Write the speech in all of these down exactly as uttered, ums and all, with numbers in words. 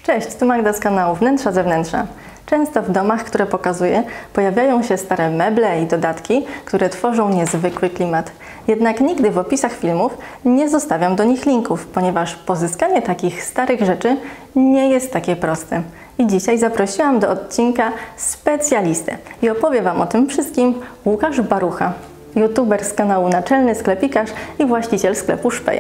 Cześć, tu Magda z kanału Wnętrza Zewnętrza. Często w domach, które pokazuję, pojawiają się stare meble i dodatki, które tworzą niezwykły klimat. Jednak nigdy w opisach filmów nie zostawiam do nich linków, ponieważ pozyskanie takich starych rzeczy nie jest takie proste. I dzisiaj zaprosiłam do odcinka specjalistę i opowie Wam o tym wszystkim Łukasz Barucha, youtuber z kanału Naczelny Sklepikarz i właściciel sklepu Szpeje.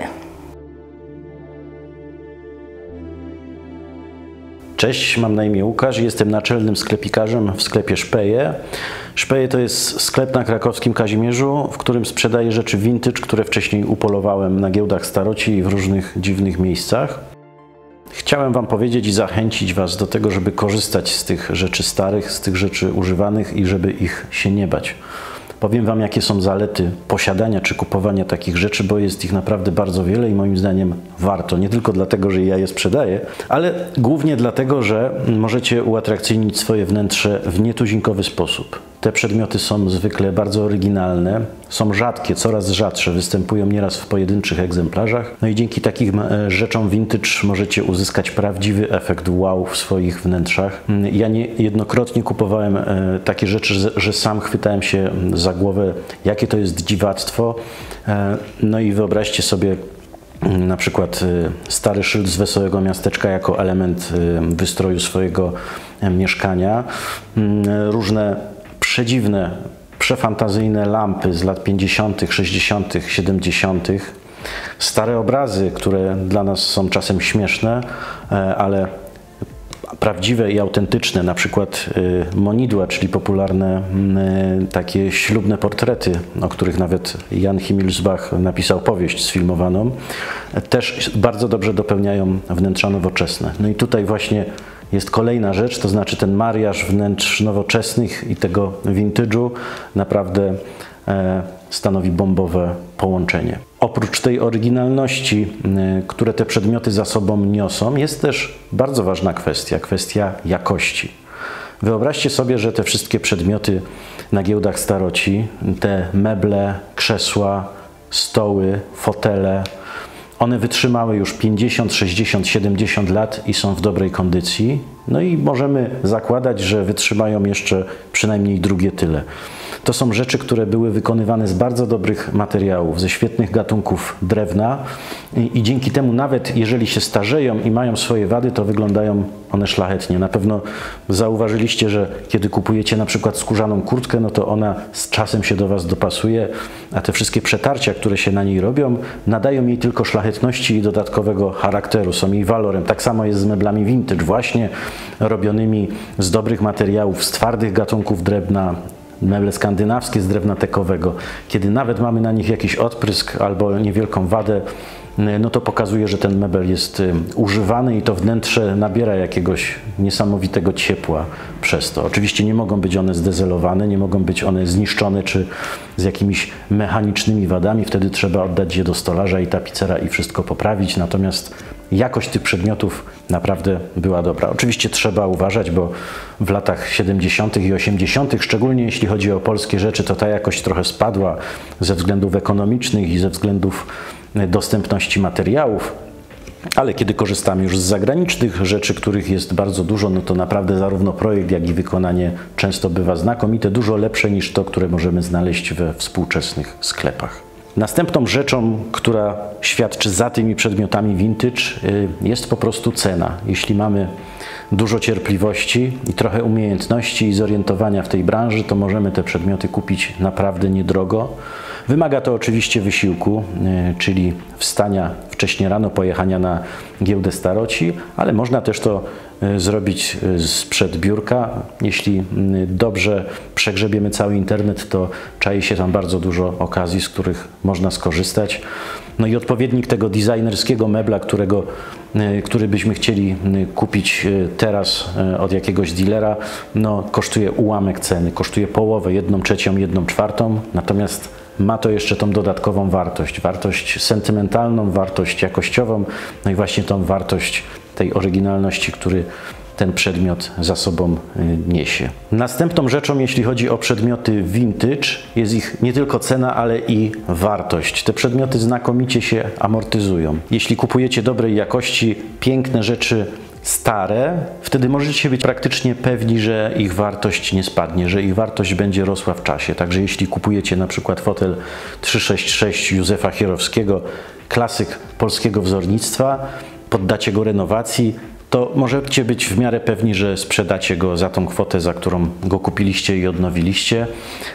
Cześć, mam na imię Łukasz, jestem naczelnym sklepikarzem w sklepie Szpeje. Szpeje to jest sklep na krakowskim Kazimierzu, w którym sprzedaję rzeczy vintage, które wcześniej upolowałem na giełdach staroci i w różnych dziwnych miejscach. Chciałem Wam powiedzieć i zachęcić Was do tego, żeby korzystać z tych rzeczy starych, z tych rzeczy używanych i żeby ich się nie bać. Powiem Wam, jakie są zalety posiadania czy kupowania takich rzeczy, bo jest ich naprawdę bardzo wiele i moim zdaniem warto. Nie tylko dlatego, że ja je sprzedaję, ale głównie dlatego, że możecie uatrakcyjnić swoje wnętrze w nietuzinkowy sposób. Te przedmioty są zwykle bardzo oryginalne, są rzadkie, coraz rzadsze, występują nieraz w pojedynczych egzemplarzach. No i dzięki takim rzeczom vintage możecie uzyskać prawdziwy efekt wow w swoich wnętrzach. Ja niejednokrotnie kupowałem takie rzeczy, że sam chwytałem się za głowę, jakie to jest dziwactwo. No i wyobraźcie sobie na przykład stary szyld z Wesołego Miasteczka jako element wystroju swojego mieszkania. Różne przedziwne, przefantazyjne lampy z lat pięćdziesiątych, sześćdziesiątych, siedemdziesiątych. Stare obrazy, które dla nas są czasem śmieszne, ale prawdziwe i autentyczne, na przykład monidła, czyli popularne takie ślubne portrety, o których nawet Jan Himmelsbach napisał powieść sfilmowaną, też bardzo dobrze dopełniają wnętrza nowoczesne. No i tutaj właśnie jest kolejna rzecz, to znaczy ten mariaż wnętrz nowoczesnych i tego vintage'u naprawdę e, stanowi bombowe połączenie. Oprócz tej oryginalności, e, które te przedmioty za sobą niosą, jest też bardzo ważna kwestia, kwestia jakości. Wyobraźcie sobie, że te wszystkie przedmioty na giełdach staroci, te meble, krzesła, stoły, fotele, one wytrzymały już pięćdziesiąt, sześćdziesiąt, siedemdziesiąt lat i są w dobrej kondycji. No i możemy zakładać, że wytrzymają jeszcze przynajmniej drugie tyle. To są rzeczy, które były wykonywane z bardzo dobrych materiałów, ze świetnych gatunków drewna i, i dzięki temu nawet jeżeli się starzeją i mają swoje wady, to wyglądają one szlachetnie. Na pewno zauważyliście, że kiedy kupujecie na przykład skórzaną kurtkę, no to ona z czasem się do Was dopasuje, a te wszystkie przetarcia, które się na niej robią, nadają jej tylko szlachetności i dodatkowego charakteru, są jej walorem. Tak samo jest z meblami vintage, właśnie robionymi z dobrych materiałów, z twardych gatunków drewna, meble skandynawskie z drewna tekowego. Kiedy nawet mamy na nich jakiś odprysk albo niewielką wadę, no to pokazuje, że ten mebel jest używany i to wnętrze nabiera jakiegoś niesamowitego ciepła przez to. Oczywiście nie mogą być one zdezelowane, nie mogą być one zniszczone czy z jakimiś mechanicznymi wadami. Wtedy trzeba oddać je do stolarza i tapicera i wszystko poprawić. Natomiast jakość tych przedmiotów naprawdę była dobra. Oczywiście trzeba uważać, bo w latach siedemdziesiątych i osiemdziesiątych, szczególnie jeśli chodzi o polskie rzeczy, to ta jakość trochę spadła ze względów ekonomicznych i ze względów dostępności materiałów. Ale kiedy korzystamy już z zagranicznych rzeczy, których jest bardzo dużo, no to naprawdę zarówno projekt, jak i wykonanie często bywa znakomite, dużo lepsze niż to, które możemy znaleźć we współczesnych sklepach. Następną rzeczą, która świadczy za tymi przedmiotami vintage, jest po prostu cena. Jeśli mamy dużo cierpliwości i trochę umiejętności i zorientowania w tej branży, to możemy te przedmioty kupić naprawdę niedrogo. Wymaga to oczywiście wysiłku, czyli wstania wcześnie rano, pojechania na giełdę staroci, ale można też to zrobić sprzed biurka. Jeśli dobrze przegrzebiemy cały internet, to czai się tam bardzo dużo okazji, z których można skorzystać. No i odpowiednik tego designerskiego mebla, którego, który byśmy chcieli kupić teraz od jakiegoś dealera, no, kosztuje ułamek ceny, kosztuje połowę, jedną trzecią, jedną czwartą, natomiast ma to jeszcze tą dodatkową wartość, wartość sentymentalną, wartość jakościową, no i właśnie tą wartość tej oryginalności, który ten przedmiot za sobą niesie. Następną rzeczą, jeśli chodzi o przedmioty vintage, jest ich nie tylko cena, ale i wartość. Te przedmioty znakomicie się amortyzują. Jeśli kupujecie dobrej jakości, piękne rzeczy, stare, wtedy możecie być praktycznie pewni, że ich wartość nie spadnie, że ich wartość będzie rosła w czasie. Także jeśli kupujecie na przykład fotel trzysta sześćdziesiąt sześć Józefa Chierowskiego, klasyk polskiego wzornictwa, poddacie go renowacji, to możecie być w miarę pewni, że sprzedacie go za tą kwotę, za którą go kupiliście i odnowiliście.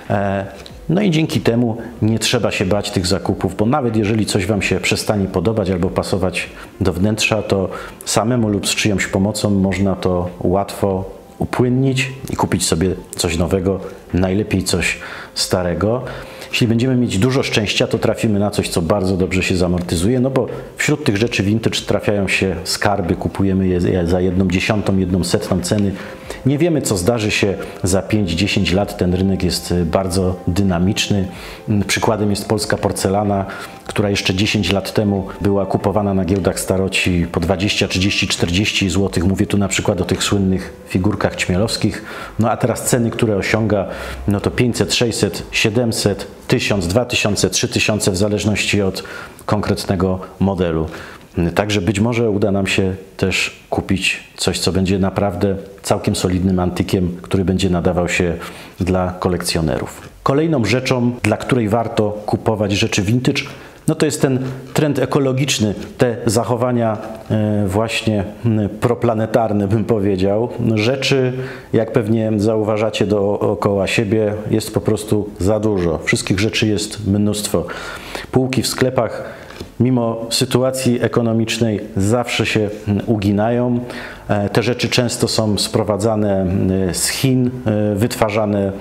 No i dzięki temu nie trzeba się bać tych zakupów, bo nawet jeżeli coś Wam się przestanie podobać albo pasować do wnętrza, to samemu lub z czyjąś pomocą można to łatwo upłynnić i kupić sobie coś nowego, najlepiej coś starego. Jeśli będziemy mieć dużo szczęścia, to trafimy na coś, co bardzo dobrze się zamortyzuje, no bo wśród tych rzeczy vintage trafiają się skarby, kupujemy je za jedną dziesiątą, jedną setną ceny. Nie wiemy, co zdarzy się za pięć dziesięć lat. Ten rynek jest bardzo dynamiczny. Przykładem jest polska porcelana, która jeszcze dziesięć lat temu była kupowana na giełdach staroci po dwadzieścia, trzydzieści, czterdzieści złotych. Mówię tu na przykład o tych słynnych figurkach ćmielowskich. No a teraz ceny, które osiąga, no to pięćset, sześćset, siedemset, tysiąc, dwa tysiące, trzy tysiące w zależności od konkretnego modelu. Także być może uda nam się też kupić coś, co będzie naprawdę całkiem solidnym antykiem, który będzie nadawał się dla kolekcjonerów. Kolejną rzeczą, dla której warto kupować rzeczy vintage, no to jest ten trend ekologiczny, te zachowania właśnie proplanetarne, bym powiedział. Rzeczy, jak pewnie zauważacie dookoła siebie, jest po prostu za dużo. Wszystkich rzeczy jest mnóstwo. Półki w sklepach mimo sytuacji ekonomicznej zawsze się uginają. Te rzeczy często są sprowadzane z Chin, wytwarzane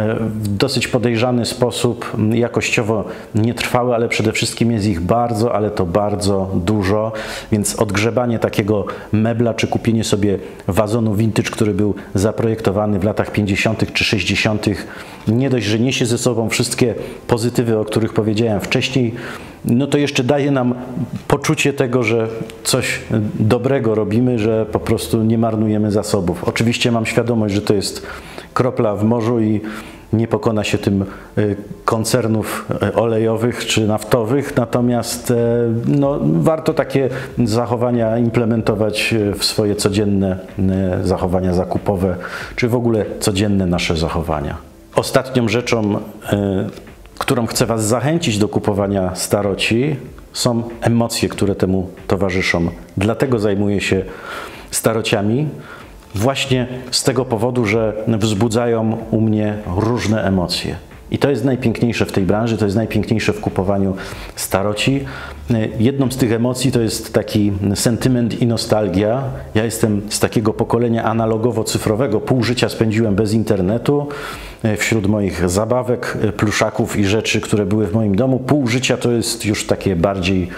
w dosyć podejrzany sposób, jakościowo nietrwałe, ale przede wszystkim jest ich bardzo, ale to bardzo dużo, więc odgrzebanie takiego mebla, czy kupienie sobie wazonu vintage, który był zaprojektowany w latach pięćdziesiątych czy sześćdziesiątych, nie dość, że niesie ze sobą wszystkie pozytywy, o których powiedziałem wcześniej, no to jeszcze daje nam poczucie tego, że coś dobrego robimy, że po prostu nie marnujemy zasobów. Oczywiście mam świadomość, że to jest kropla w morzu i nie pokona się tym koncernów olejowych czy naftowych, natomiast no, warto takie zachowania implementować w swoje codzienne zachowania zakupowe, czy w ogóle codzienne nasze zachowania. Ostatnią rzeczą, którą chcę Was zachęcić do kupowania staroci, są emocje, które temu towarzyszą. Dlatego zajmuję się starociami, właśnie z tego powodu, że wzbudzają u mnie różne emocje. I to jest najpiękniejsze w tej branży, to jest najpiękniejsze w kupowaniu staroci. Jedną z tych emocji to jest taki sentyment i nostalgia. Ja jestem z takiego pokolenia analogowo-cyfrowego. Pół życia spędziłem bez internetu. Wśród moich zabawek, pluszaków i rzeczy, które były w moim domu, pół życia to jest już takie bardziej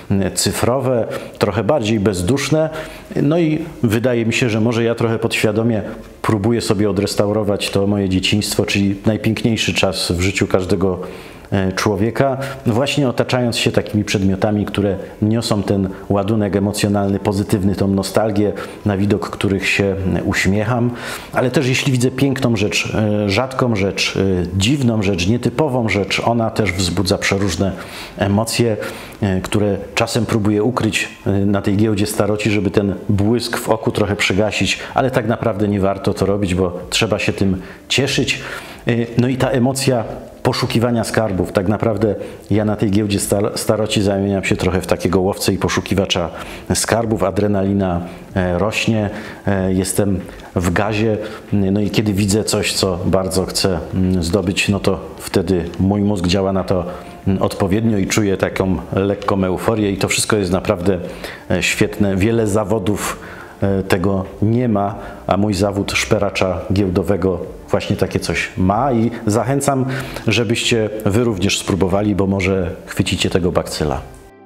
cyfrowe, trochę bardziej bezduszne. No i wydaje mi się, że może ja trochę podświadomie próbuję sobie odrestaurować to moje dzieciństwo, czyli najpiękniejszy czas w życiu każdego człowieka, właśnie otaczając się takimi przedmiotami, które niosą ten ładunek emocjonalny, pozytywny, tą nostalgię, na widok których się uśmiecham, ale też jeśli widzę piękną rzecz, rzadką rzecz, dziwną rzecz, nietypową rzecz, ona też wzbudza przeróżne emocje, które czasem próbuję ukryć na tej giełdzie staroci, żeby ten błysk w oku trochę przygasić, ale tak naprawdę nie warto to robić, bo trzeba się tym cieszyć. No i ta emocja poszukiwania skarbów. Tak naprawdę ja na tej giełdzie staroci zamieniam się trochę w takiego łowcę i poszukiwacza skarbów. Adrenalina rośnie, jestem w gazie, no i kiedy widzę coś, co bardzo chcę zdobyć, no to wtedy mój mózg działa na to odpowiednio i czuję taką lekką euforię i to wszystko jest naprawdę świetne. Wiele zawodów tego nie ma, a mój zawód szperacza giełdowego właśnie takie coś ma i zachęcam, żebyście Wy również spróbowali, bo może chwycicie tego bakcyla.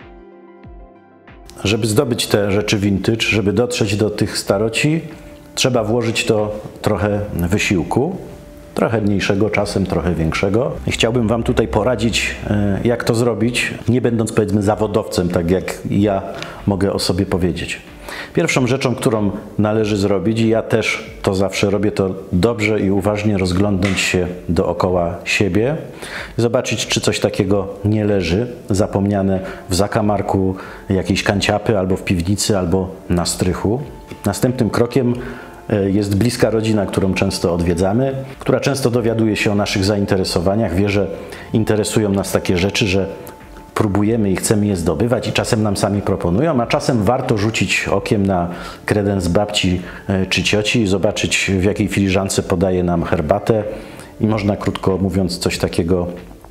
Żeby zdobyć te rzeczy vintage, żeby dotrzeć do tych staroci, trzeba włożyć to trochę wysiłku, trochę mniejszego, czasem trochę większego. I chciałbym Wam tutaj poradzić, jak to zrobić, nie będąc, powiedzmy, zawodowcem, tak jak ja mogę o sobie powiedzieć. Pierwszą rzeczą, którą należy zrobić, i ja też to zawsze robię, to dobrze i uważnie rozglądnąć się dookoła siebie, zobaczyć, czy coś takiego nie leży, zapomniane w zakamarku jakiejś kanciapy, albo w piwnicy, albo na strychu. Następnym krokiem jest bliska rodzina, którą często odwiedzamy, która często dowiaduje się o naszych zainteresowaniach, wie, że interesują nas takie rzeczy, że próbujemy i chcemy je zdobywać i czasem nam sami proponują, a czasem warto rzucić okiem na kredens babci czy cioci i zobaczyć, w jakiej filiżance podaje nam herbatę i można, krótko mówiąc, coś takiego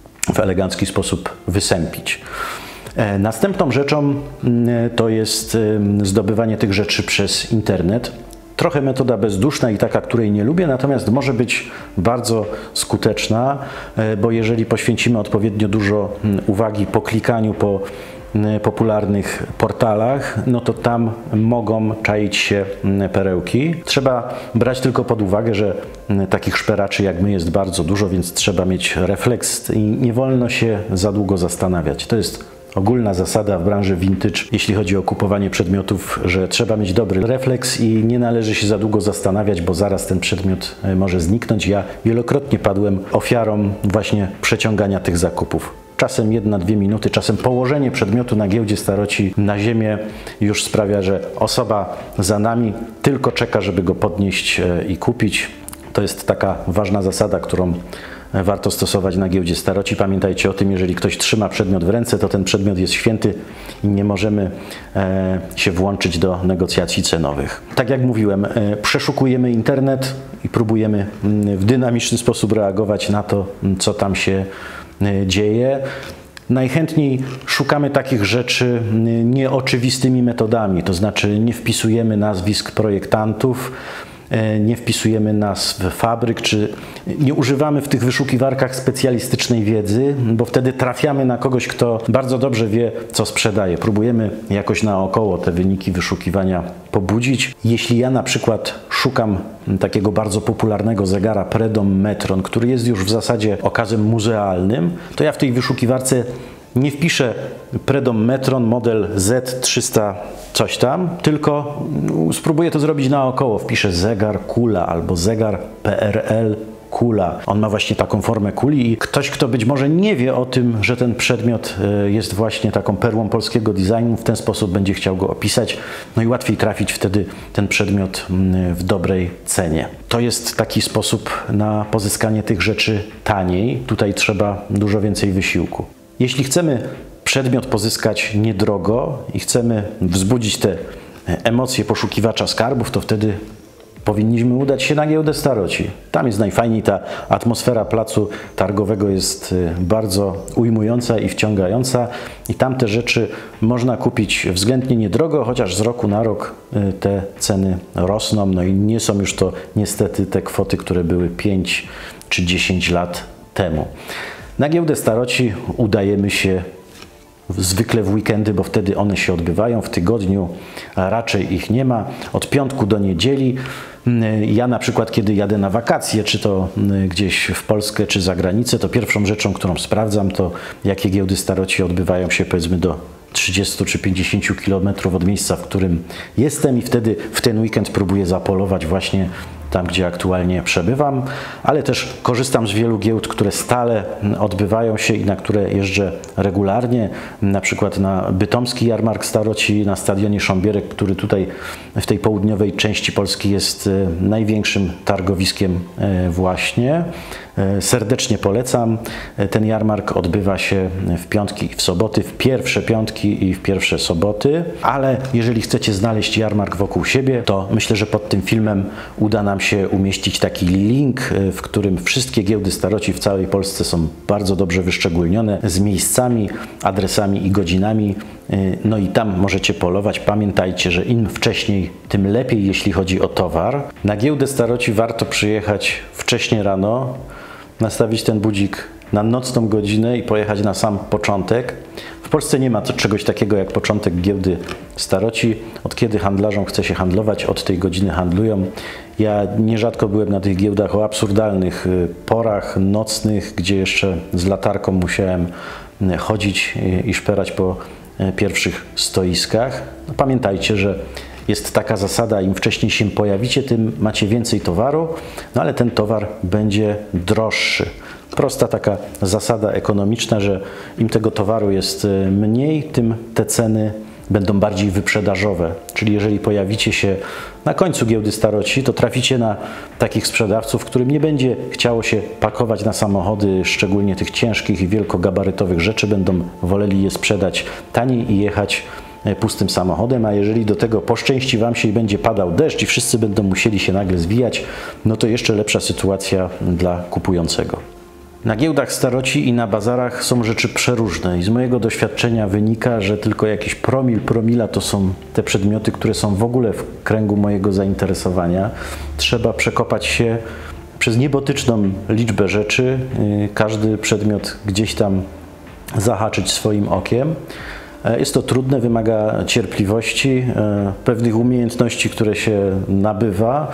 w elegancki sposób wysępić. Następną rzeczą to jest zdobywanie tych rzeczy przez internet. Trochę metoda bezduszna i taka, której nie lubię, natomiast może być bardzo skuteczna, bo jeżeli poświęcimy odpowiednio dużo uwagi po klikaniu po popularnych portalach, no to tam mogą czaić się perełki. Trzeba brać tylko pod uwagę, że takich szperaczy jak my jest bardzo dużo, więc trzeba mieć refleks i nie wolno się za długo zastanawiać. To jest ogólna zasada w branży vintage, jeśli chodzi o kupowanie przedmiotów, że trzeba mieć dobry refleks i nie należy się za długo zastanawiać, bo zaraz ten przedmiot może zniknąć. Ja wielokrotnie padłem ofiarą właśnie przeciągania tych zakupów. Czasem jedna, dwie minuty, czasem położenie przedmiotu na giełdzie staroci na ziemię już sprawia, że osoba za nami tylko czeka, żeby go podnieść i kupić. To jest taka ważna zasada, którą warto stosować na giełdzie staroci. Pamiętajcie o tym, jeżeli ktoś trzyma przedmiot w ręce, to ten przedmiot jest święty i nie możemy e, się włączyć do negocjacji cenowych. Tak jak mówiłem, e, przeszukujemy internet i próbujemy w dynamiczny sposób reagować na to, co tam się e, dzieje. Najchętniej szukamy takich rzeczy nieoczywistymi metodami, to znaczy nie wpisujemy nazwisk projektantów, nie wpisujemy nazw fabryk, czy nie używamy w tych wyszukiwarkach specjalistycznej wiedzy, bo wtedy trafiamy na kogoś, kto bardzo dobrze wie, co sprzedaje. Próbujemy jakoś naokoło te wyniki wyszukiwania pobudzić. Jeśli ja na przykład szukam takiego bardzo popularnego zegara Predom Metron, który jest już w zasadzie okazem muzealnym, to ja w tej wyszukiwarce nie wpiszę Predom Metron model Z trzysta coś tam, tylko spróbuję to zrobić naokoło. Wpiszę zegar kula albo zegar P R L kula. On ma właśnie taką formę kuli i ktoś, kto być może nie wie o tym, że ten przedmiot jest właśnie taką perłą polskiego designu, w ten sposób będzie chciał go opisać, no i łatwiej trafić wtedy ten przedmiot w dobrej cenie. To jest taki sposób na pozyskanie tych rzeczy taniej. Tutaj trzeba dużo więcej wysiłku. Jeśli chcemy przedmiot pozyskać niedrogo i chcemy wzbudzić te emocje poszukiwacza skarbów, to wtedy powinniśmy udać się na giełdę staroci. Tam jest najfajniej, ta atmosfera placu targowego jest bardzo ujmująca i wciągająca i tam te rzeczy można kupić względnie niedrogo, chociaż z roku na rok te ceny rosną, no i nie są już to niestety te kwoty, które były pięć czy dziesięć lat temu. Na giełdę staroci udajemy się zwykle w weekendy, bo wtedy one się odbywają. W tygodniu raczej ich nie ma. Od piątku do niedzieli. Ja na przykład, kiedy jadę na wakacje, czy to gdzieś w Polskę, czy za granicę, to pierwszą rzeczą, którą sprawdzam, to jakie giełdy staroci odbywają się powiedzmy do trzydziestu czy pięćdziesięciu kilometrów od miejsca, w którym jestem i wtedy w ten weekend próbuję zapolować właśnie tam, gdzie aktualnie przebywam, ale też korzystam z wielu giełd, które stale odbywają się i na które jeżdżę regularnie, na przykład na bytomski jarmark staroci na stadionie Sząbierek, który tutaj w tej południowej części Polski jest największym targowiskiem właśnie. Serdecznie polecam. Ten jarmark odbywa się w piątki i w soboty, w pierwsze piątki i w pierwsze soboty, ale jeżeli chcecie znaleźć jarmark wokół siebie, to myślę, że pod tym filmem uda nam się umieścić taki link, w którym wszystkie giełdy staroci w całej Polsce są bardzo dobrze wyszczególnione z miejscami, adresami i godzinami. No i tam możecie polować. Pamiętajcie, że im wcześniej, tym lepiej, jeśli chodzi o towar. Na giełdę staroci warto przyjechać wcześnie rano, nastawić ten budzik na nocną godzinę i pojechać na sam początek. W Polsce nie ma to, czegoś takiego jak początek giełdy staroci. Od kiedy handlarzom chce się handlować, od tej godziny handlują. Ja nierzadko byłem na tych giełdach o absurdalnych porach nocnych, gdzie jeszcze z latarką musiałem chodzić i szperać po pierwszych stoiskach. No, pamiętajcie, że jest taka zasada, im wcześniej się pojawicie, tym macie więcej towaru, no ale ten towar będzie droższy. Prosta taka zasada ekonomiczna, że im tego towaru jest mniej, tym te ceny będą bardziej wyprzedażowe. Czyli jeżeli pojawicie się na końcu giełdy staroci, to traficie na takich sprzedawców, którym nie będzie chciało się pakować na samochody, szczególnie tych ciężkich i wielkogabarytowych rzeczy, będą woleli je sprzedać taniej i jechać pustym samochodem, a jeżeli do tego poszczęści Wam się i będzie padał deszcz i wszyscy będą musieli się nagle zwijać, no to jeszcze lepsza sytuacja dla kupującego. Na giełdach staroci i na bazarach są rzeczy przeróżne i z mojego doświadczenia wynika, że tylko jakiś promil, promila to są te przedmioty, które są w ogóle w kręgu mojego zainteresowania. Trzeba przekopać się przez niebotyczną liczbę rzeczy, każdy przedmiot gdzieś tam zahaczyć swoim okiem. Jest to trudne, wymaga cierpliwości, pewnych umiejętności, które się nabywa.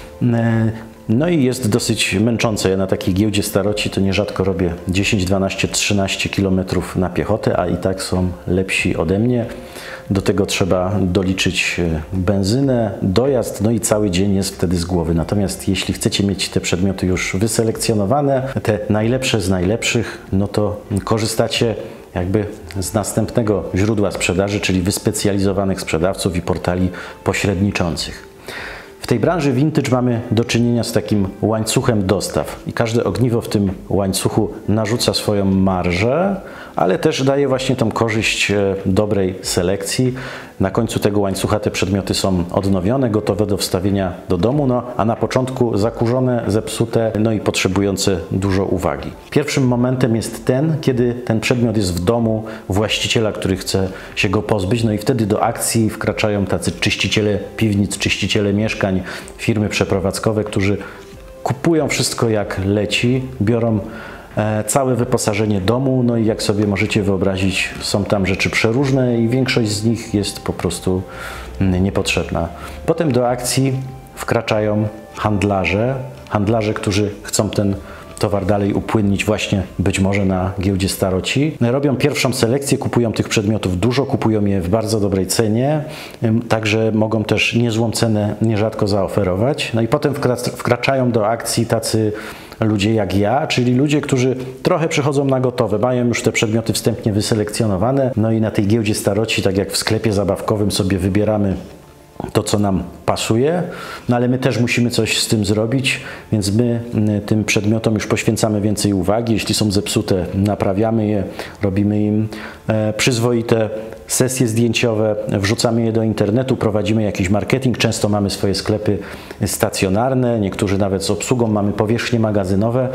No i jest dosyć męczące. Ja na takiej giełdzie staroci to nierzadko robię dziesięć, dwanaście, trzynaście kilometrów na piechotę, a i tak są lepsi ode mnie. Do tego trzeba doliczyć benzynę, dojazd, no i cały dzień jest wtedy z głowy. Natomiast jeśli chcecie mieć te przedmioty już wyselekcjonowane, te najlepsze z najlepszych, no to korzystacie jakby z następnego źródła sprzedaży, czyli wyspecjalizowanych sprzedawców i portali pośredniczących. W tej branży vintage mamy do czynienia z takim łańcuchem dostaw i każde ogniwo w tym łańcuchu narzuca swoją marżę, ale też daje właśnie tą korzyść dobrej selekcji. Na końcu tego łańcucha te przedmioty są odnowione, gotowe do wstawienia do domu, no, a na początku zakurzone, zepsute, no i potrzebujące dużo uwagi. Pierwszym momentem jest ten, kiedy ten przedmiot jest w domu właściciela, który chce się go pozbyć, no i wtedy do akcji wkraczają tacy czyściciele piwnic, czyściciele mieszkań, firmy przeprowadzkowe, którzy kupują wszystko jak leci, biorą całe wyposażenie domu, no i jak sobie możecie wyobrazić, są tam rzeczy przeróżne i większość z nich jest po prostu niepotrzebna. Potem do akcji wkraczają handlarze, handlarze, którzy chcą ten towar dalej upłynnić właśnie być może na giełdzie staroci. Robią pierwszą selekcję, kupują tych przedmiotów dużo, kupują je w bardzo dobrej cenie, także mogą też niezłą cenę nierzadko zaoferować. No i potem wkraczają do akcji tacy ludzie jak ja, czyli ludzie, którzy trochę przychodzą na gotowe, mają już te przedmioty wstępnie wyselekcjonowane, no i na tej giełdzie staroci, tak jak w sklepie zabawkowym, sobie wybieramy to, co nam pasuje, no ale my też musimy coś z tym zrobić, więc my tym przedmiotom już poświęcamy więcej uwagi. Jeśli są zepsute, naprawiamy je, robimy im przyzwoite sesje zdjęciowe, wrzucamy je do internetu, prowadzimy jakiś marketing, często mamy swoje sklepy stacjonarne, niektórzy nawet z obsługą, mamy powierzchnie magazynowe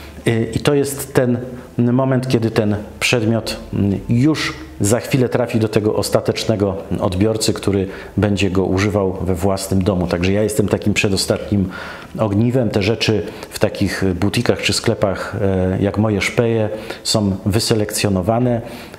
i to jest ten moment, kiedy ten przedmiot już za chwilę trafi do tego ostatecznego odbiorcy, który będzie go używał we własnym domu. Także ja jestem takim przedostatnim ogniwem. Te rzeczy w takich butikach czy sklepach jak moje szpeje są wyselekcjonowane,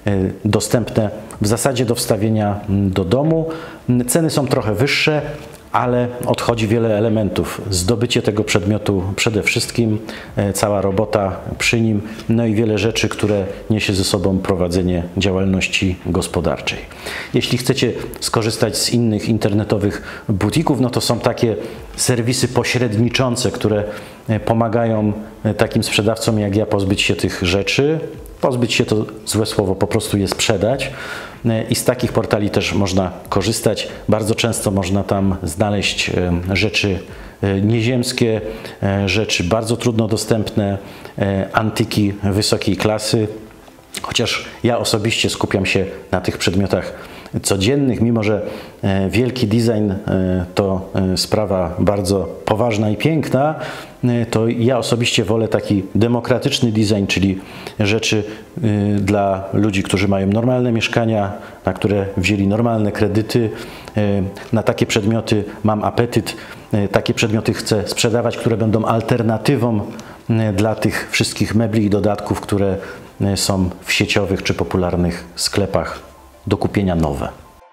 dostępne w zasadzie do wstawienia do domu. Ceny są trochę wyższe, ale odchodzi wiele elementów. Zdobycie tego przedmiotu przede wszystkim, cała robota przy nim, no i wiele rzeczy, które niesie ze sobą prowadzenie działalności gospodarczej. Jeśli chcecie skorzystać z innych internetowych butików, no to są takie serwisy pośredniczące, które pomagają takim sprzedawcom jak ja pozbyć się tych rzeczy. Pozbyć się to złe słowo, po prostu je sprzedać. I z takich portali też można korzystać. Bardzo często można tam znaleźć rzeczy nieziemskie, rzeczy bardzo trudno dostępne, antyki wysokiej klasy. Chociaż ja osobiście skupiam się na tych przedmiotach codziennych, mimo że wielki design to sprawa bardzo poważna i piękna, to ja osobiście wolę taki demokratyczny design, czyli rzeczy dla ludzi, którzy mają normalne mieszkania, na które wzięli normalne kredyty. Na takie przedmioty mam apetyt, takie przedmioty chcę sprzedawać, które będą alternatywą dla tych wszystkich mebli i dodatków, które są w sieciowych czy popularnych sklepach do kupienia nowe.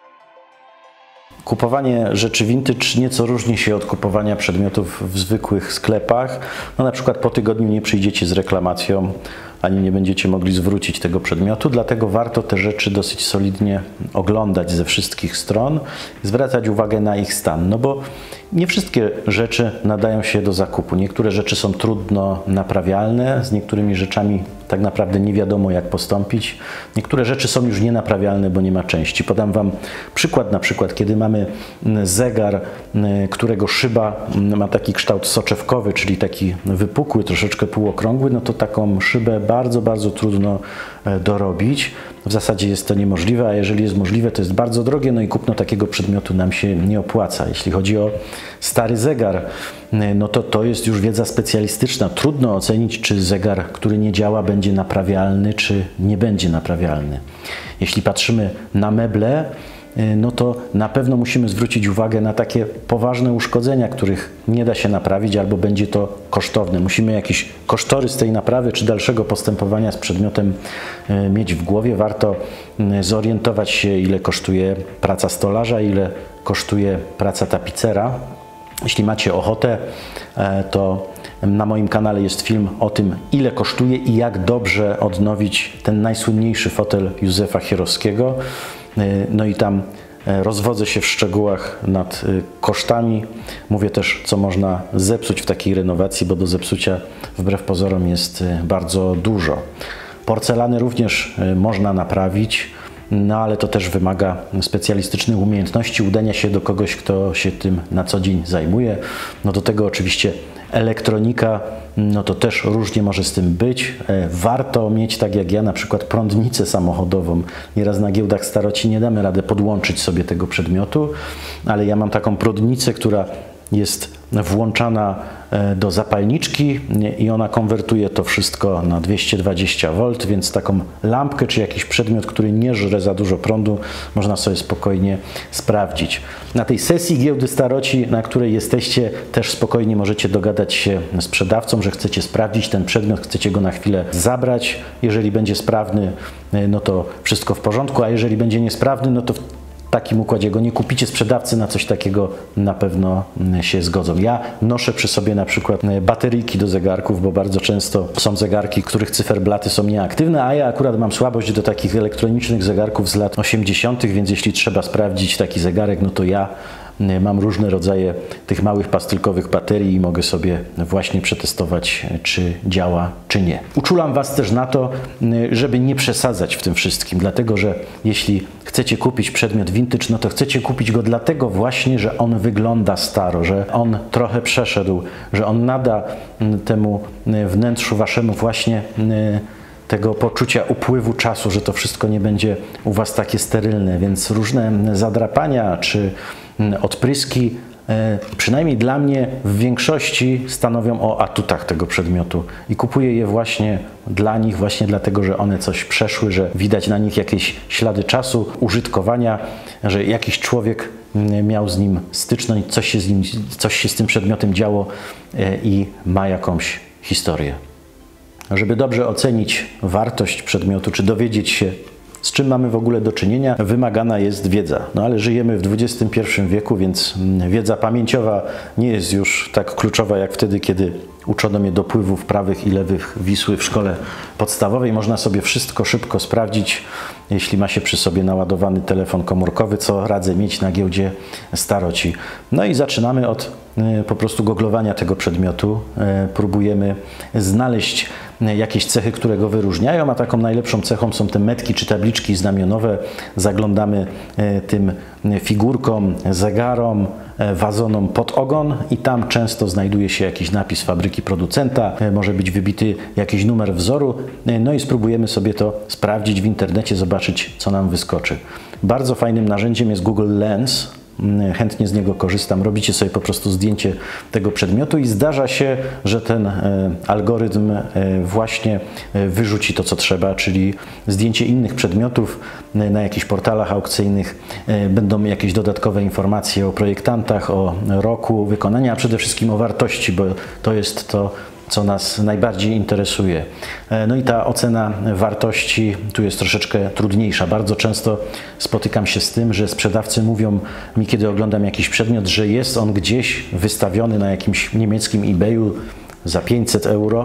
Kupowanie rzeczy vintage nieco różni się od kupowania przedmiotów w zwykłych sklepach. No, na przykład po tygodniu nie przyjdziecie z reklamacją, ani nie będziecie mogli zwrócić tego przedmiotu, dlatego warto te rzeczy dosyć solidnie oglądać ze wszystkich stron, zwracać uwagę na ich stan, no bo Nie wszystkie rzeczy nadają się do zakupu. Niektóre rzeczy są trudno naprawialne, z niektórymi rzeczami tak naprawdę nie wiadomo, jak postąpić. Niektóre rzeczy są już nienaprawialne, bo nie ma części. Podam Wam przykład, na przykład, kiedy mamy zegar, którego szyba ma taki kształt soczewkowy, czyli taki wypukły, troszeczkę półokrągły, no to taką szybę bardzo, bardzo trudno dorobić. W zasadzie jest to niemożliwe, a jeżeli jest możliwe, to jest bardzo drogie, no i kupno takiego przedmiotu nam się nie opłaca. Jeśli chodzi o stary zegar, no to to jest już wiedza specjalistyczna. Trudno ocenić, czy zegar, który nie działa, będzie naprawialny, czy nie będzie naprawialny. Jeśli patrzymy na meble, no to na pewno musimy zwrócić uwagę na takie poważne uszkodzenia, których nie da się naprawić, albo będzie to kosztowne. Musimy jakiś kosztorys tej naprawy czy dalszego postępowania z przedmiotem mieć w głowie. Warto zorientować się, ile kosztuje praca stolarza, ile kosztuje praca tapicera. Jeśli macie ochotę, to na moim kanale jest film o tym, ile kosztuje i jak dobrze odnowić ten najsłynniejszy fotel Józefa Chierowskiego. No i tam rozwodzę się w szczegółach nad kosztami. Mówię też, co można zepsuć w takiej renowacji, bo do zepsucia wbrew pozorom jest bardzo dużo. Porcelany również można naprawić, no ale to też wymaga specjalistycznych umiejętności, udania się do kogoś, kto się tym na co dzień zajmuje. No do tego oczywiście elektronika, no to też różnie może z tym być. Warto mieć, tak jak ja, na przykład prądnicę samochodową. Nieraz na giełdach staroci nie damy rady podłączyć sobie tego przedmiotu, ale ja mam taką prądnicę, która jest włączana do zapalniczki i ona konwertuje to wszystko na dwieście dwadzieścia wolt, więc taką lampkę czy jakiś przedmiot, który nie żre za dużo prądu, można sobie spokojnie sprawdzić. Na tej sesji giełdy staroci, na której jesteście, też spokojnie możecie dogadać się z sprzedawcą, że chcecie sprawdzić ten przedmiot, chcecie go na chwilę zabrać. Jeżeli będzie sprawny, no to wszystko w porządku, a jeżeli będzie niesprawny, no to w takim układzie go nie kupicie. Sprzedawcy na coś takiego na pewno się zgodzą. Ja noszę przy sobie na przykład bateryjki do zegarków, bo bardzo często są zegarki, których cyferblaty są nieaktywne, a ja akurat mam słabość do takich elektronicznych zegarków z lat osiemdziesiątych, więc jeśli trzeba sprawdzić taki zegarek, no to ja mam różne rodzaje tych małych pastylkowych baterii i mogę sobie właśnie przetestować, czy działa, czy nie. Uczulam Was też na to, żeby nie przesadzać w tym wszystkim, dlatego że jeśli chcecie kupić przedmiot vintage, no to chcecie kupić go dlatego właśnie, że on wygląda staro, że on trochę przeszedł, że on nada temu wnętrzu Waszemu właśnie tego poczucia upływu czasu, że to wszystko nie będzie u Was takie sterylne, więc różne zadrapania czy odpryski, przynajmniej dla mnie w większości stanowią o atutach tego przedmiotu i kupuję je właśnie dla nich, właśnie dlatego, że one coś przeszły, że widać na nich jakieś ślady czasu, użytkowania, że jakiś człowiek miał z nim styczność, coś się z nim, coś się z tym przedmiotem działo i ma jakąś historię. Żeby dobrze ocenić wartość przedmiotu, czy dowiedzieć się, z czym mamy w ogóle do czynienia, wymagana jest wiedza. No ale żyjemy w dwudziestym pierwszym wieku, więc wiedza pamięciowa nie jest już tak kluczowa jak wtedy, kiedy uczono mnie dopływów prawych i lewych Wisły w szkole podstawowej. Można sobie wszystko szybko sprawdzić, jeśli ma się przy sobie naładowany telefon komórkowy, co radzę mieć na giełdzie staroci. No i zaczynamy od po prostu googlowania tego przedmiotu. Próbujemy znaleźć jakieś cechy, które go wyróżniają, a taką najlepszą cechą są te metki czy tabliczki znamionowe. Zaglądamy tym figurkom, zegarom, wazonom pod ogon i tam często znajduje się jakiś napis fabryki producenta, może być wybity jakiś numer wzoru, no i spróbujemy sobie to sprawdzić w internecie, zobaczyć, co nam wyskoczy. Bardzo fajnym narzędziem jest Google Lens. Chętnie z niego korzystam. Robicie sobie po prostu zdjęcie tego przedmiotu i zdarza się, że ten algorytm właśnie wyrzuci to, co trzeba, czyli zdjęcie innych przedmiotów. Na jakichś portalach aukcyjnych będą jakieś dodatkowe informacje o projektantach, o roku wykonania, a przede wszystkim o wartości, bo to jest to, co nas najbardziej interesuje. No i ta ocena wartości tu jest troszeczkę trudniejsza. Bardzo często spotykam się z tym, że sprzedawcy mówią mi, kiedy oglądam jakiś przedmiot, że jest on gdzieś wystawiony na jakimś niemieckim eBayu za pięćset euro.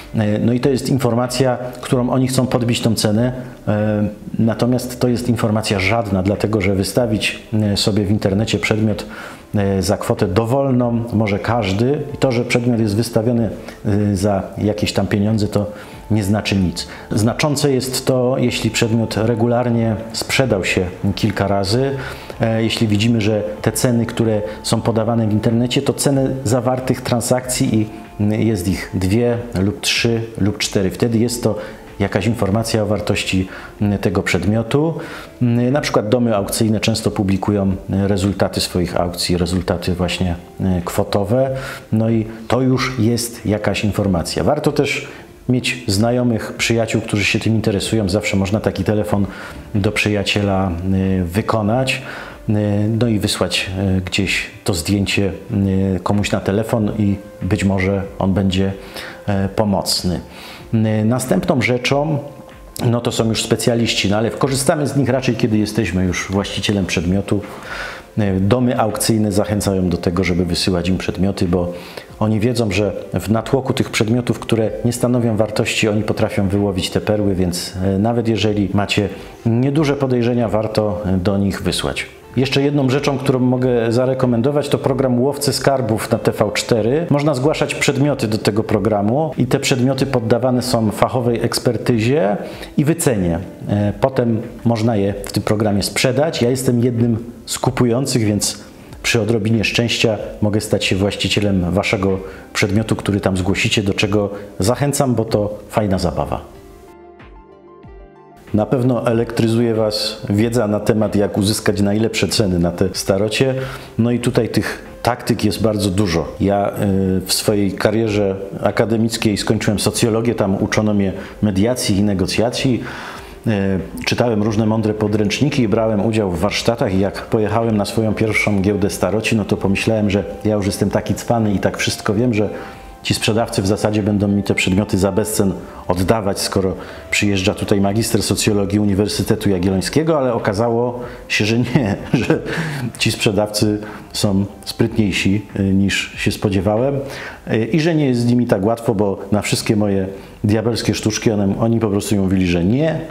No i to jest informacja, którą oni chcą podbić tą cenę, natomiast to jest informacja żadna, dlatego że wystawić sobie w internecie przedmiot za kwotę dowolną może każdy. I to, że przedmiot jest wystawiony za jakieś tam pieniądze, to nie znaczy nic. Znaczące jest to, jeśli przedmiot regularnie sprzedał się kilka razy. Jeśli widzimy, że te ceny, które są podawane w internecie, to ceny zawartych transakcji i jest ich dwie lub trzy lub cztery. Wtedy jest to jakaś informacja o wartości tego przedmiotu. Na przykład domy aukcyjne często publikują rezultaty swoich aukcji, rezultaty właśnie kwotowe. No i to już jest jakaś informacja. Warto też mieć znajomych, przyjaciół, którzy się tym interesują. Zawsze można taki telefon do przyjaciela wykonać. No i wysłać gdzieś to zdjęcie komuś na telefon i być może on będzie pomocny. Następną rzeczą no to są już specjaliści, no ale korzystamy z nich raczej, kiedy jesteśmy już właścicielem przedmiotu. Domy aukcyjne zachęcają do tego, żeby wysyłać im przedmioty, bo oni wiedzą, że w natłoku tych przedmiotów, które nie stanowią wartości, oni potrafią wyłowić te perły, więc nawet jeżeli macie nieduże podejrzenia, warto do nich wysłać. Jeszcze jedną rzeczą, którą mogę zarekomendować, to program Łowcy Skarbów na T V cztery. Można zgłaszać przedmioty do tego programu i te przedmioty poddawane są fachowej ekspertyzie i wycenie. Potem można je w tym programie sprzedać. Ja jestem jednym z kupujących, więc przy odrobinie szczęścia mogę stać się właścicielem waszego przedmiotu, który tam zgłosicie, do czego zachęcam, bo to fajna zabawa. Na pewno elektryzuje was wiedza na temat, jak uzyskać najlepsze ceny na te starocie. No i tutaj tych taktyk jest bardzo dużo. Ja w swojej karierze akademickiej skończyłem socjologię, tam uczono mnie mediacji i negocjacji. Czytałem różne mądre podręczniki i brałem udział w warsztatach i jak pojechałem na swoją pierwszą giełdę staroci, no to pomyślałem, że ja już jestem taki cwany i tak wszystko wiem, że ci sprzedawcy w zasadzie będą mi te przedmioty za bezcen oddawać, skoro przyjeżdża tutaj magister socjologii Uniwersytetu Jagiellońskiego, ale okazało się, że nie, że ci sprzedawcy są sprytniejsi niż się spodziewałem i że nie jest z nimi tak łatwo, bo na wszystkie moje diabelskie sztuczki one, oni po prostu mówili, że nie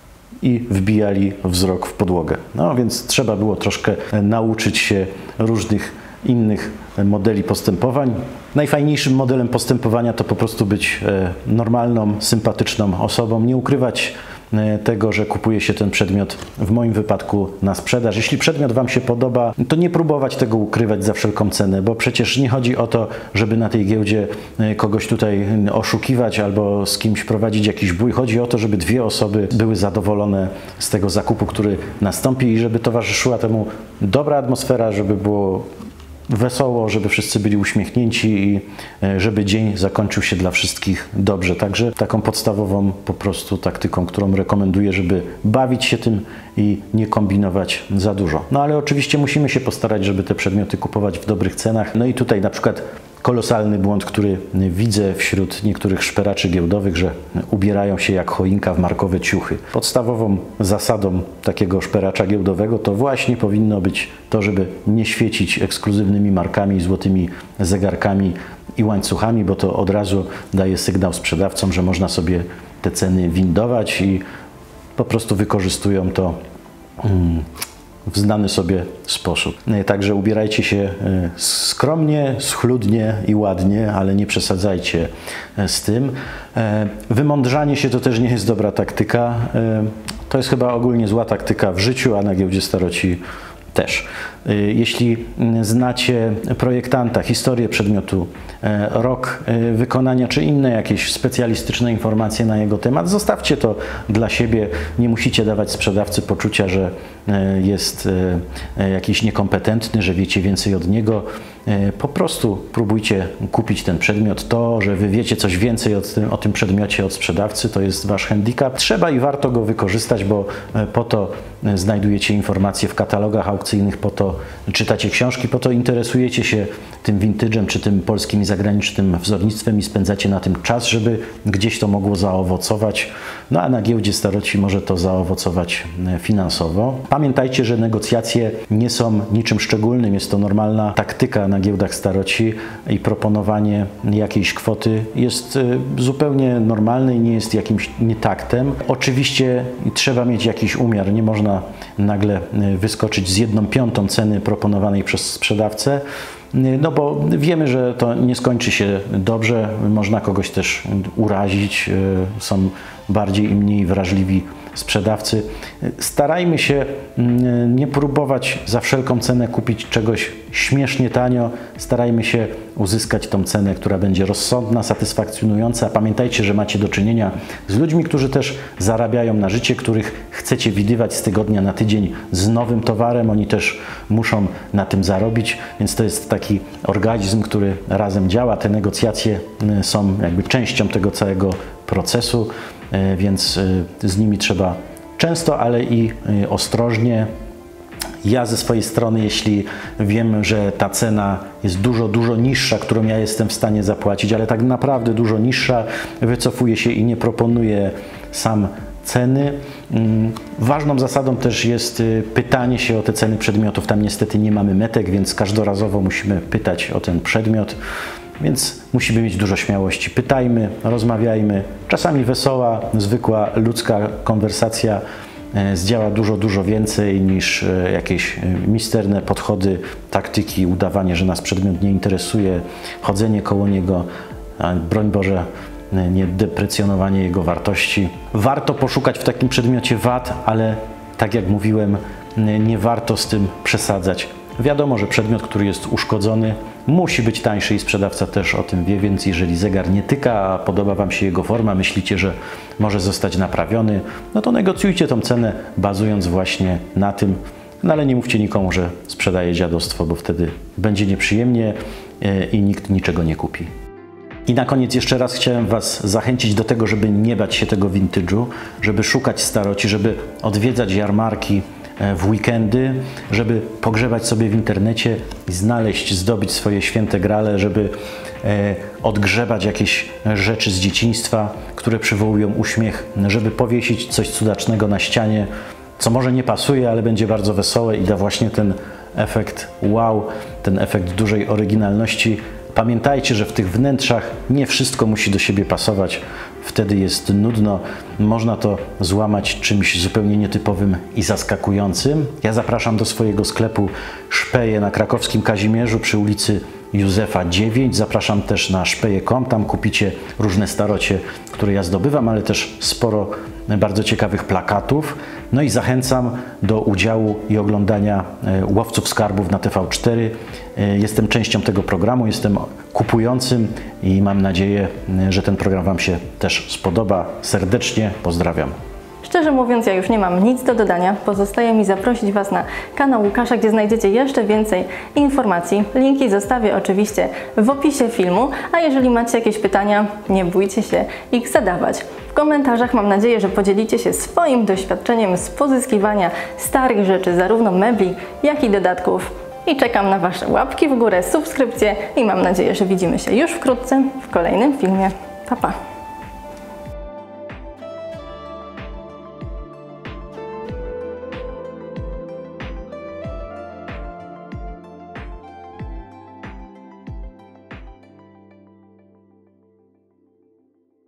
i wbijali wzrok w podłogę. No więc trzeba było troszkę nauczyć się różnych innych modeli postępowań. Najfajniejszym modelem postępowania to po prostu być normalną, sympatyczną osobą, nie ukrywać tego, że kupuje się ten przedmiot, w moim wypadku na sprzedaż. Jeśli przedmiot wam się podoba, to nie próbować tego ukrywać za wszelką cenę, bo przecież nie chodzi o to, żeby na tej giełdzie kogoś tutaj oszukiwać albo z kimś prowadzić jakiś bój. Chodzi o to, żeby dwie osoby były zadowolone z tego zakupu, który nastąpi i żeby towarzyszyła temu dobra atmosfera, żeby było wesoło, żeby wszyscy byli uśmiechnięci i żeby dzień zakończył się dla wszystkich dobrze. Także taką podstawową po prostu taktyką, którą rekomenduję, żeby bawić się tym i nie kombinować za dużo. No ale oczywiście musimy się postarać, żeby te przedmioty kupować w dobrych cenach. No i tutaj na przykład kolosalny błąd, który widzę wśród niektórych szperaczy giełdowych, że ubierają się jak choinka w markowe ciuchy. Podstawową zasadą takiego szperacza giełdowego to właśnie powinno być to, żeby nie świecić ekskluzywnymi markami, złotymi zegarkami i łańcuchami, bo to od razu daje sygnał sprzedawcom, że można sobie te ceny windować i po prostu wykorzystują to hmm, w znany sobie sposób. Także ubierajcie się skromnie, schludnie i ładnie, ale nie przesadzajcie z tym. Wymądrzanie się to też nie jest dobra taktyka. To jest chyba ogólnie zła taktyka w życiu, a na giełdzie staroci też. Jeśli znacie projektanta, historię przedmiotu, rok wykonania czy inne jakieś specjalistyczne informacje na jego temat, zostawcie to dla siebie. Nie musicie dawać sprzedawcy poczucia, że jest jakiś niekompetentny, że wiecie więcej od niego. Po prostu próbujcie kupić ten przedmiot. To, że wy wiecie coś więcej o tym, o tym przedmiocie od sprzedawcy, to jest wasz handicap. Trzeba i warto go wykorzystać, bo po to znajdujecie informacje w katalogach aukcyjnych, po to czytacie książki, po to interesujecie się tym vintage'em, czy tym polskim i zagranicznym wzornictwem i spędzacie na tym czas, żeby gdzieś to mogło zaowocować. No a na giełdzie staroci może to zaowocować finansowo. Pamiętajcie, że negocjacje nie są niczym szczególnym, jest to normalna taktyka na giełdach staroci i proponowanie jakiejś kwoty jest zupełnie normalne i nie jest jakimś nietaktem. Oczywiście trzeba mieć jakiś umiar, nie można nagle wyskoczyć z jedną piątą ceny ceny proponowanej przez sprzedawcę. No bo wiemy, że to nie skończy się dobrze, można kogoś też urazić, są bardziej i mniej wrażliwi sprzedawcy. Starajmy się nie próbować za wszelką cenę kupić czegoś śmiesznie tanio, starajmy się uzyskać tą cenę, która będzie rozsądna, satysfakcjonująca. Pamiętajcie, że macie do czynienia z ludźmi, którzy też zarabiają na życie, których chcecie widywać z tygodnia na tydzień z nowym towarem, oni też muszą na tym zarobić, więc to jest taki organizm, który razem działa. Te negocjacje są jakby częścią tego całego procesu, więc z nimi trzeba często, ale i ostrożnie. Ja ze swojej strony, jeśli wiem, że ta cena jest dużo, dużo niższa, którą ja jestem w stanie zapłacić, ale tak naprawdę dużo niższa, wycofuję się i nie proponuję sam ceny. Ważną zasadą też jest pytanie się o te ceny przedmiotów. Tam niestety nie mamy metek, więc każdorazowo musimy pytać o ten przedmiot. Więc musimy mieć dużo śmiałości. Pytajmy, rozmawiajmy. Czasami wesoła, zwykła ludzka konwersacja zdziała dużo, dużo więcej niż jakieś misterne podchody, taktyki, udawanie, że nas przedmiot nie interesuje, chodzenie koło niego, a broń Boże, nie deprecjonowanie jego wartości. Warto poszukać w takim przedmiocie wad, ale tak jak mówiłem, nie warto z tym przesadzać. Wiadomo, że przedmiot, który jest uszkodzony, musi być tańszy i sprzedawca też o tym wie, więc jeżeli zegar nie tyka, a podoba Wam się jego forma, myślicie, że może zostać naprawiony, no to negocjujcie tą cenę, bazując właśnie na tym, no ale nie mówcie nikomu, że sprzedaje dziadostwo, bo wtedy będzie nieprzyjemnie i nikt niczego nie kupi. I na koniec jeszcze raz chciałem Was zachęcić do tego, żeby nie bać się tego vintage'u, żeby szukać staroci, żeby odwiedzać jarmarki w weekendy, żeby pogrzebać sobie w internecie i znaleźć, zdobyć swoje święte grale, żeby e, odgrzebać jakieś rzeczy z dzieciństwa, które przywołują uśmiech, żeby powiesić coś cudacznego na ścianie, co może nie pasuje, ale będzie bardzo wesołe i da właśnie ten efekt wow, ten efekt dużej oryginalności. Pamiętajcie, że w tych wnętrzach nie wszystko musi do siebie pasować. Wtedy jest nudno. Można to złamać czymś zupełnie nietypowym i zaskakującym. Ja zapraszam do swojego sklepu Szpeje na krakowskim Kazimierzu przy ulicy Józefa dziewięć. Zapraszam też na szpeje kropka com. Tam kupicie różne starocie, które ja zdobywam, ale też sporo bardzo ciekawych plakatów. No i zachęcam do udziału i oglądania Łowców Skarbów na T V cztery. Jestem częścią tego programu, jestem kupującym i mam nadzieję, że ten program Wam się też spodoba. Serdecznie pozdrawiam. Szczerze mówiąc, ja już nie mam nic do dodania. Pozostaje mi zaprosić Was na kanał Łukasza, gdzie znajdziecie jeszcze więcej informacji. Linki zostawię oczywiście w opisie filmu, a jeżeli macie jakieś pytania, nie bójcie się ich zadawać. W komentarzach mam nadzieję, że podzielicie się swoim doświadczeniem z pozyskiwania starych rzeczy, zarówno mebli, jak i dodatków. I czekam na Wasze łapki w górę, subskrypcje i mam nadzieję, że widzimy się już wkrótce w kolejnym filmie. Pa, pa!